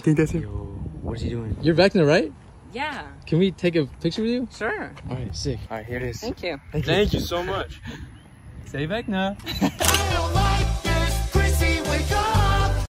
Can you dance him? Yo, what is he doing? You're VECNA, right? Yeah, Can we take a picture with you? sure. All right, sick. All right, here it is. Thank you. Thank you so much. Say VECNA.